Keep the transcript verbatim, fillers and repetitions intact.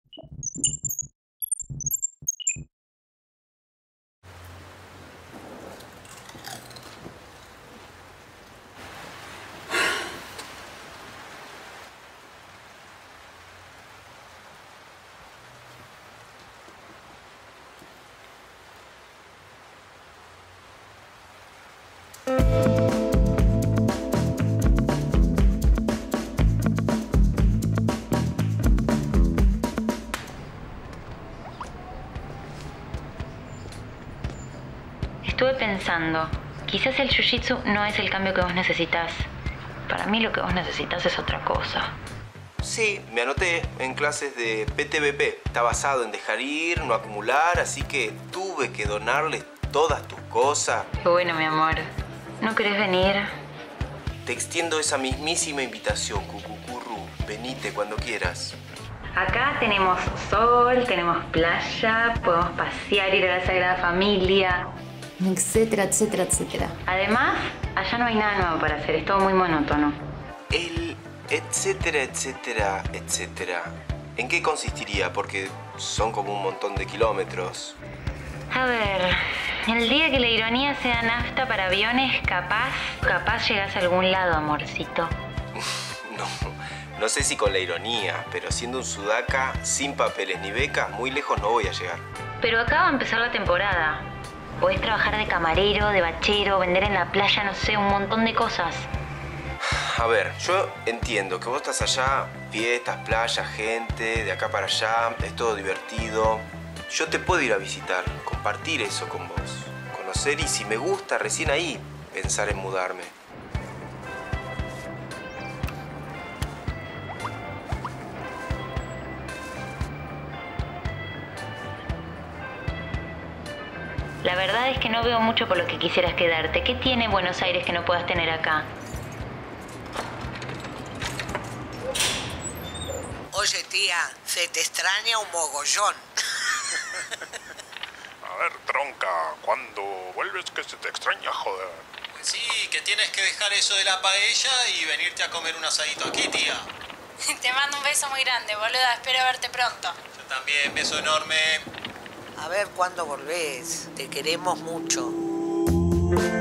Estuve pensando, quizás el jiu-jitsu no es el cambio que vos necesitas. Para mí lo que vos necesitas es otra cosa. Sí, me anoté en clases de P T B P. Está basado en dejar ir, no acumular, así que tuve que donarles todas tus cosas. Qué bueno, mi amor. ¿No querés venir? Te extiendo esa mismísima invitación, Cucucurru. Venite cuando quieras. Acá tenemos sol, tenemos playa, podemos pasear, ir a la Sagrada Familia, etcétera, etcétera, etcétera. Además, allá no hay nada nuevo para hacer, es todo muy monótono. El etcétera, etcétera, etcétera. ¿En qué consistiría? Porque son como un montón de kilómetros. A ver, el día que la ironía sea nafta para aviones, capaz, capaz llegás a algún lado, amorcito. No, no sé si con la ironía, pero siendo un sudaca, sin papeles ni becas, muy lejos no voy a llegar. Pero acá va a empezar la temporada. Podés trabajar de camarero, de bachero, vender en la playa, no sé, un montón de cosas. A ver, yo entiendo que vos estás allá, fiestas, playa, gente, de acá para allá, es todo divertido. Yo te puedo ir a visitar, compartir eso con vos, conocer y si me gusta, recién ahí, pensar en mudarme. La verdad es que no veo mucho por lo que quisieras quedarte. ¿Qué tiene Buenos Aires que no puedas tener acá? Oye, tía, se te extraña un mogollón. A ver, tronca, ¿cuándo vuelves que se te extraña, joder? Sí, que tienes que dejar eso de la paella y venirte a comer un asadito aquí, tía. Te mando un beso muy grande, boluda. Espero verte pronto. Yo también, beso enorme. A ver cuándo volvés. Te queremos mucho.